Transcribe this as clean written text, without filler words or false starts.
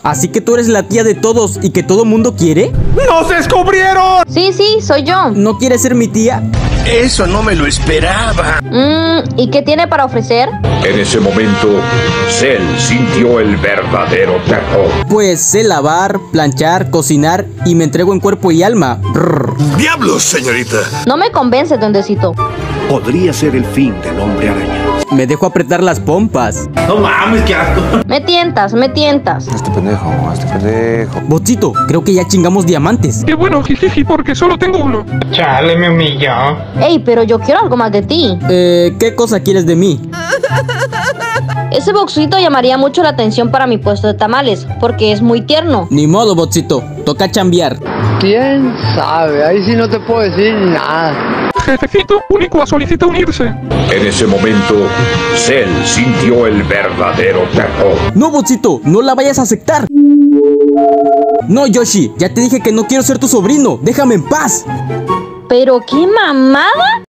Así que tú eres la tía de todos y que todo mundo quiere. ¡Nos descubrieron! Sí, soy yo. ¿No quieres ser mi tía? Eso no me lo esperaba. ¿Y qué tiene para ofrecer? En ese momento, Cell sintió el verdadero terror. Pues sé lavar, planchar, cocinar y me entrego en cuerpo y alma. Brr. ¡Diablos, señorita! No me convence, duendecito. Podría ser el fin del hombre araña. Me dejo apretar las pompas. No mames, qué asco. Me tientas. Este pendejo. Bochito, creo que ya chingamos diamantes. Qué bueno, jijiji, porque solo tengo uno. Chale, me humilló. Ey, pero yo quiero algo más de ti. ¿Qué cosa quieres de mí? Ese boxito llamaría mucho la atención para mi puesto de tamales, porque es muy tierno. Ni modo, Bochito, toca chambear. ¿Quién sabe? Ahí sí no te puedo decir nada. Jefecito, Unicua solicita unirse. En ese momento, Cell sintió el verdadero terror. No, Bochito, no la vayas a aceptar. No, Yoshi, ya te dije que no quiero ser tu sobrino. Déjame en paz. ¿Pero qué mamada?